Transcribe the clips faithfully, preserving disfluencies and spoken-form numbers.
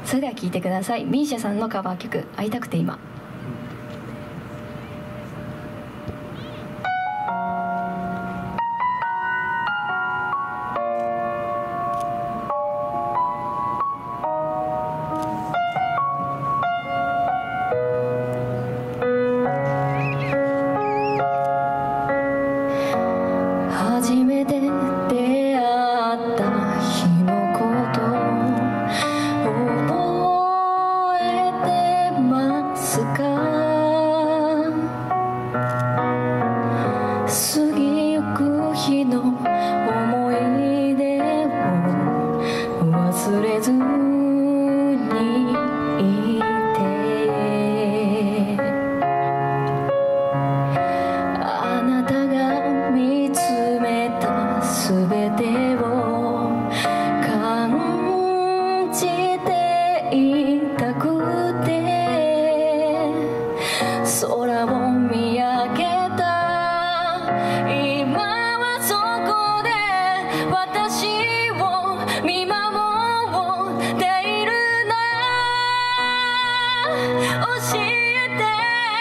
それでは聴いてください。ミーシャさんのカバー曲「会いたくて今」。初めて出会った日のこと覚えてますか？過ぎゆく日の思い出を忘れずにいて、あなたが見つめたすべてを感じていたくて、空を見上げた今はそこで私を見守っているの。教えて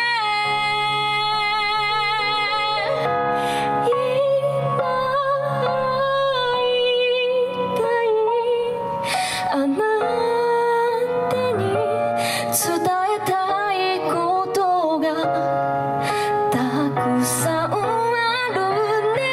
あなたに伝えたいことがたくさんあるね。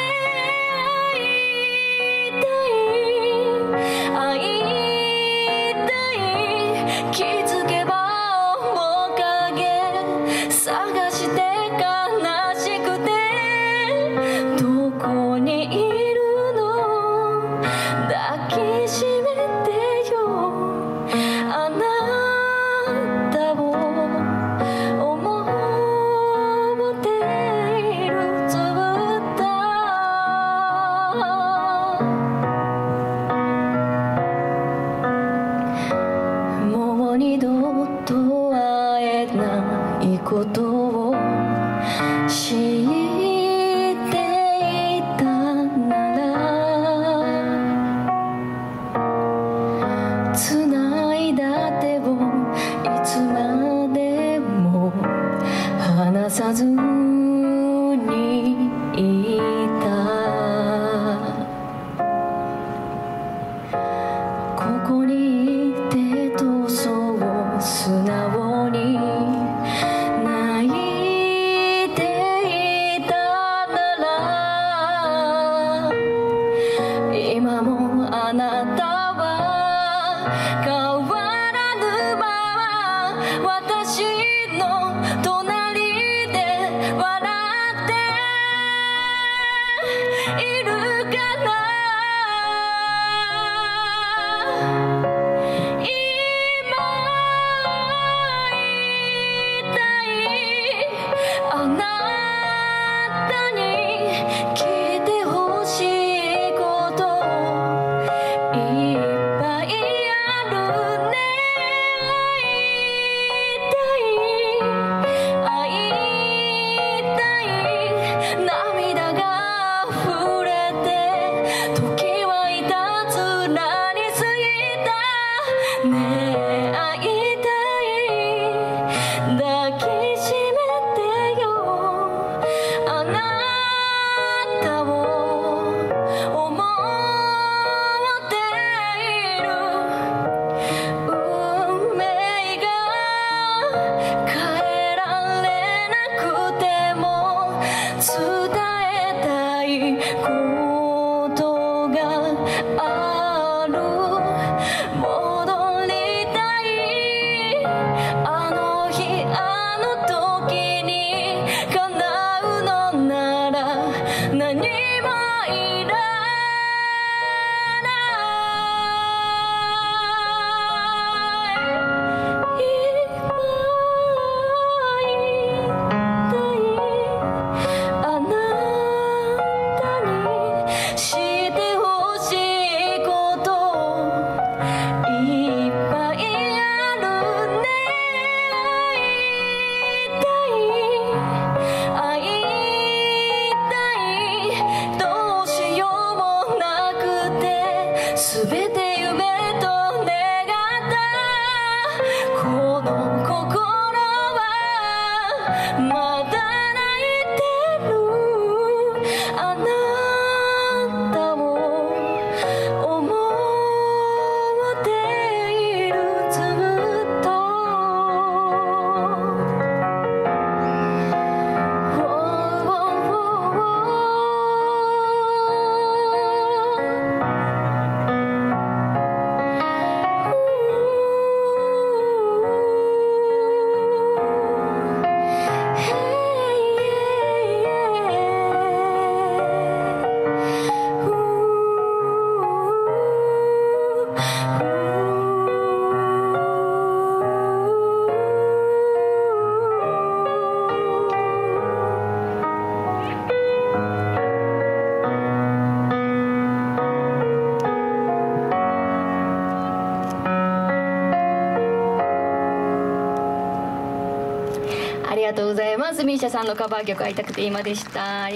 会いたい、気づけば面影探して悲しくて、どこにいるの？抱きしめてよ、あなたを思っている、ずっと。もう二度と会えないことを知っていたなら、繋いだ手をいつまでも離さずにいた。ここにいてとそう素直に泣いありがとうございます。ミーシャさんのカバー曲「会いたくて今」でした。